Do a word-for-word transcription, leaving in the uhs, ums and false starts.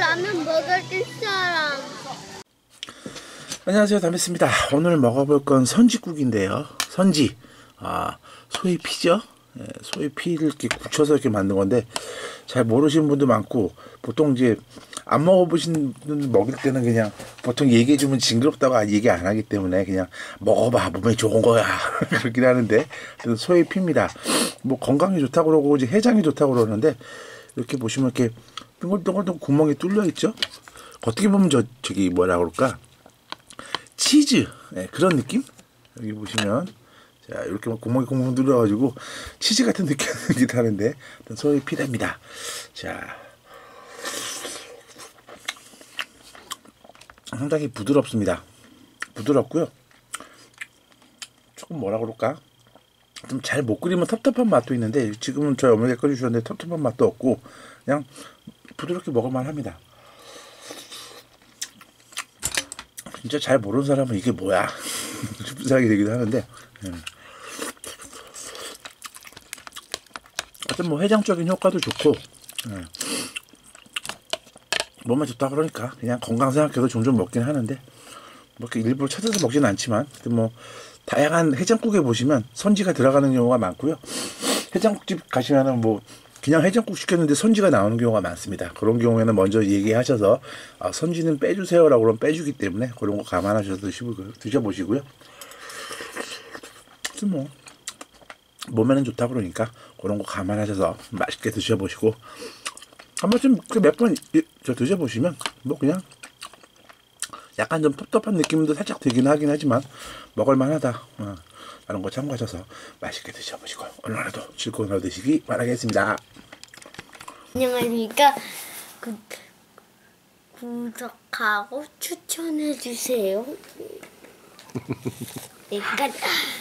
라면 먹어줄 사람. 안녕하세요, 담배입니다. 오늘 먹어볼 건 선지국인데요. 선지, 아 소의 피죠. 예, 소의 피를 이렇게 굳혀서 이렇게 만든 건데 잘 모르시는 분도 많고, 보통 이제 안 먹어보신 분 먹일 때는 그냥 보통 얘기해주면 징그럽다고 얘기 안 하기 때문에 그냥 먹어봐, 몸에 좋은 거야 그러긴 하는데, 소의 피입니다. 뭐 건강에 좋다고 그러고 이제 해장에 좋다고 그러는데, 이렇게 보시면 이렇게 동글동글 구멍이 뚫려 있죠. 어떻게 보면 저 저기 뭐라 그럴까, 치즈, 네, 그런 느낌. 여기 보시면 자 이렇게 구멍이 구멍 뚫려가지고 치즈 같은 느낌이 나는데 소의 피랍니다. 자, 상당히 부드럽습니다. 부드럽고요. 조금 뭐라 그럴까, 좀 잘 못 끓이면 텁텁한 맛도 있는데, 지금은 저희 어머니가 끓여주셨는데 텁텁한 맛도 없고 그냥 부드럽게 먹을만 합니다. 진짜 잘 모르는 사람은 이게 뭐야 싶은 생각이 들기도 하는데, 음. 어떤 뭐 해장적인 효과도 좋고, 음. 몸에 좋다 그러니까 그냥 건강 생각해서 종종 먹긴 하는데, 뭐 이렇게 일부러 찾아서 먹지는 않지만, 뭐 다양한 해장국에 보시면 선지가 들어가는 경우가 많고요. 해장국집 가시면은 뭐 그냥 해장국 시켰는데 선지가 나오는 경우가 많습니다. 그런 경우에는 먼저 얘기하셔서 아, 선지는 빼주세요라고 그러면 빼주기 때문에 그런 거 감안하셔서 드시고요, 드셔보시고요. 뭐 몸에는 좋다 그러니까 그런 거 감안하셔서 맛있게 드셔보시고, 한번 좀 몇 번 저 드셔보시면 뭐 그냥 약간 좀 텁텁한 느낌도 살짝 들긴 하긴 하지만 먹을만하다, 어, 라는 거 참고하셔서 맛있게 드셔보시고 오늘 하루도 즐거운 하루 되시기 바라겠습니다. 안녕하십니까. 구, 구독하고 추천해주세요. 내가